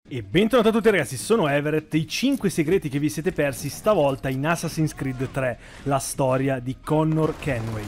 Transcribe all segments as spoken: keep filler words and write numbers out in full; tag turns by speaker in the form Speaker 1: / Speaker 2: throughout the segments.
Speaker 1: E bentornati a tutti ragazzi, sono Everett, i cinque segreti che vi siete persi stavolta in Assassin's Creed tre, la storia di Connor Kenway.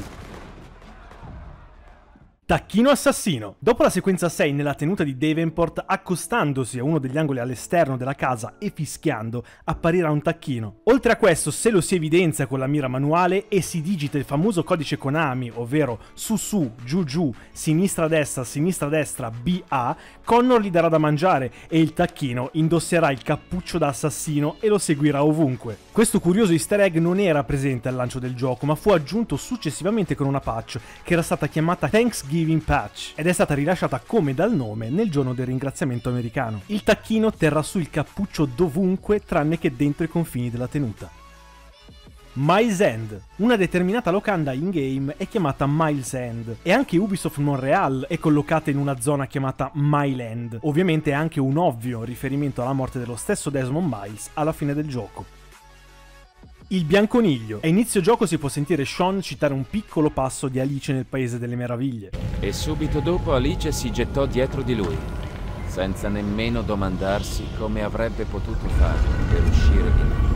Speaker 1: Tacchino assassino. Dopo la sequenza sei nella tenuta di Davenport, accostandosi a uno degli angoli all'esterno della casa e fischiando, apparirà un tacchino. Oltre a questo, se lo si evidenzia con la mira manuale e si digita il famoso codice Konami, ovvero su su, giù giù, sinistra destra, sinistra destra, B A, Connor gli darà da mangiare e il tacchino indosserà il cappuccio da assassino e lo seguirà ovunque. Questo curioso easter egg non era presente al lancio del gioco, ma fu aggiunto successivamente con una patch che era stata chiamata Thanksgiving Patch ed è stata rilasciata come dal nome nel giorno del ringraziamento americano. Il tacchino terrà su il cappuccio dovunque tranne che dentro i confini della tenuta. Miles End. Una determinata locanda in-game è chiamata Miles End e anche Ubisoft Montreal è collocata in una zona chiamata Mile End. Ovviamente è anche un ovvio riferimento alla morte dello stesso Desmond Miles alla fine del gioco. Il bianconiglio. A inizio gioco si può sentire Sean citare un piccolo passo di Alice nel Paese delle Meraviglie.
Speaker 2: E subito dopo Alice si gettò dietro di lui, senza nemmeno domandarsi come avrebbe potuto fare per uscire di lì.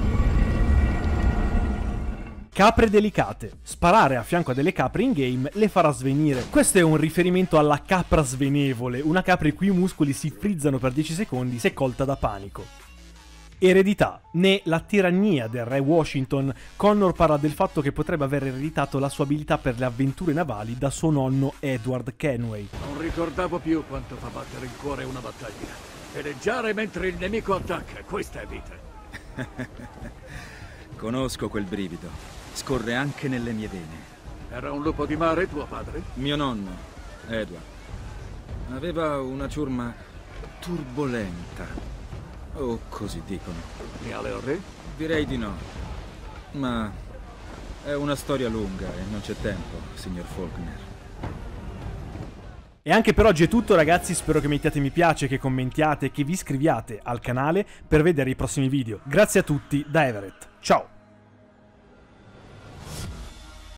Speaker 1: Capre delicate. Sparare a fianco a delle capre in game le farà svenire. Questo è un riferimento alla capra svenevole, una capra i cui muscoli si frizzano per dieci secondi se colta da panico. Eredità. Né la tirannia del re Washington, Connor parla del fatto che potrebbe aver ereditato la sua abilità per le avventure navali da suo nonno Edward Kenway.
Speaker 3: Non ricordavo più quanto fa battere il cuore una battaglia. Veleggiare mentre il nemico attacca, questa è vita.
Speaker 4: Conosco quel brivido, scorre anche nelle mie vene.
Speaker 3: Era un lupo di mare tuo padre?
Speaker 4: Mio nonno, Edward, aveva una ciurma turbolenta. Oh, così dicono.
Speaker 3: E alle ore?
Speaker 4: Direi di no. Ma è una storia lunga e non c'è tempo, signor Faulkner.
Speaker 1: E anche per oggi è tutto ragazzi, spero che mettiate mi piace, che commentiate e che vi iscriviate al canale per vedere i prossimi video. Grazie a tutti da Everett, ciao!